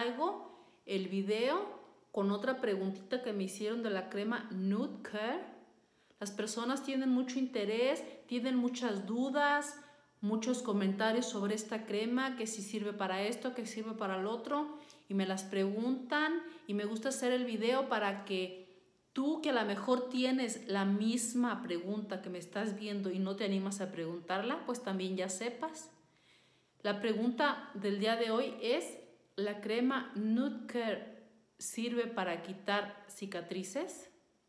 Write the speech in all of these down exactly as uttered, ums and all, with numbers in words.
traigo el video con otra preguntita que me hicieron de la crema Nude Care. Las personas tienen mucho interés, tienen muchas dudas, muchos comentarios sobre esta crema, que si sirve para esto, que sirve para el otro, y me las preguntan, y me gusta hacer el video para que tú, que a lo mejor tienes la misma pregunta que me estás viendo y no te animas a preguntarla, pues también ya sepas. La pregunta del día de hoy es: ¿la crema Nude Care sirve para quitar cicatrices?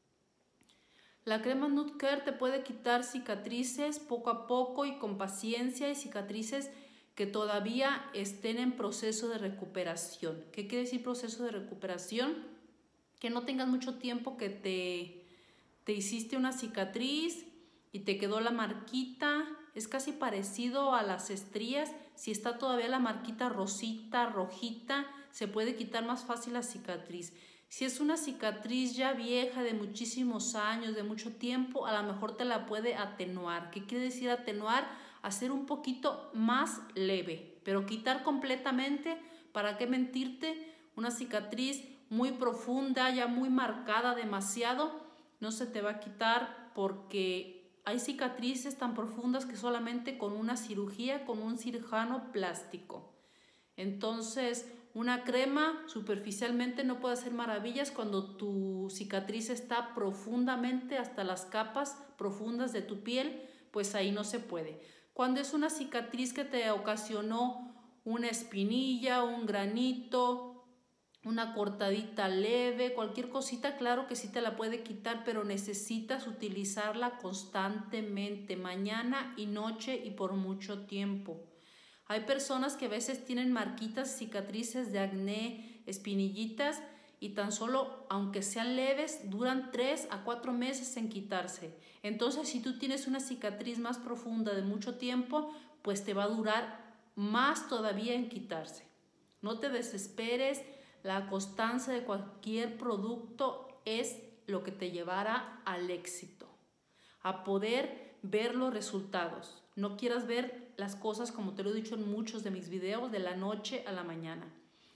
La crema Nude Care te puede quitar cicatrices poco a poco y con paciencia, y cicatrices que todavía estén en proceso de recuperación. ¿Qué quiere decir proceso de recuperación? Que no tengas mucho tiempo que te, te hiciste una cicatriz y te quedó la marquita. Es casi parecido a las estrías. Si está todavía la marquita rosita, rojita, se puede quitar más fácil la cicatriz. Si es una cicatriz ya vieja, de muchísimos años, de mucho tiempo, a lo mejor te la puede atenuar. ¿Qué quiere decir atenuar? Hacer un poquito más leve, pero quitar completamente, ¿para qué mentirte? Una cicatriz muy profunda, ya muy marcada demasiado, no se te va a quitar, porque hay cicatrices tan profundas que solamente con una cirugía, con un cirujano plástico. Entonces, una crema superficialmente no puede hacer maravillas cuando tu cicatriz está profundamente hasta las capas profundas de tu piel, pues ahí no se puede. Cuando es una cicatriz que te ocasionó una espinilla, un granito, una cortadita leve, cualquier cosita, claro que sí te la puede quitar, pero necesitas utilizarla constantemente, mañana y noche y por mucho tiempo. Hay personas que a veces tienen marquitas, cicatrices de acné, espinillitas, y tan solo, aunque sean leves, duran tres a cuatro meses en quitarse. Entonces, si tú tienes una cicatriz más profunda de mucho tiempo, pues te va a durar más todavía en quitarse. No te desesperes. La constancia de cualquier producto es lo que te llevará al éxito, a poder ver los resultados. No quieras ver las cosas, como te lo he dicho en muchos de mis videos, de la noche a la mañana.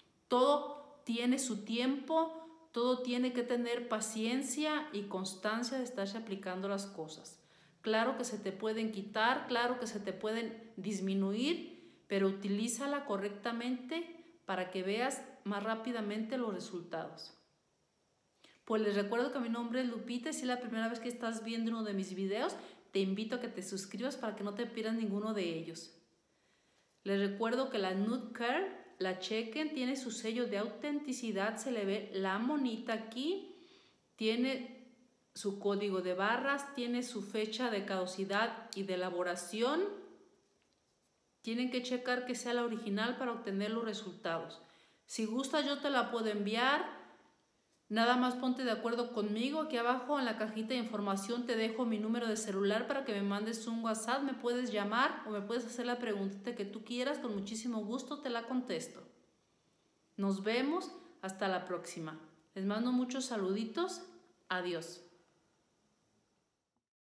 Todo tiene su tiempo, todo tiene que tener paciencia y constancia de estarse aplicando las cosas. Claro que se te pueden quitar, claro que se te pueden disminuir, pero utilízala correctamente para que veas más rápidamente los resultados. Pues les recuerdo que mi nombre es Lupita, y si es la primera vez que estás viendo uno de mis videos, te invito a que te suscribas para que no te pierdas ninguno de ellos. Les recuerdo que la Nude Care, la chequen, tiene su sello de autenticidad, se le ve la monita aquí, tiene su código de barras, tiene su fecha de caducidad y de elaboración. Tienen que checar que sea la original para obtener los resultados. Si gustas, yo te la puedo enviar. Nada más ponte de acuerdo conmigo. Aquí abajo en la cajita de información te dejo mi número de celular para que me mandes un WhatsApp. Me puedes llamar o me puedes hacer la preguntita que tú quieras. Con muchísimo gusto te la contesto. Nos vemos. Hasta la próxima. Les mando muchos saluditos. Adiós.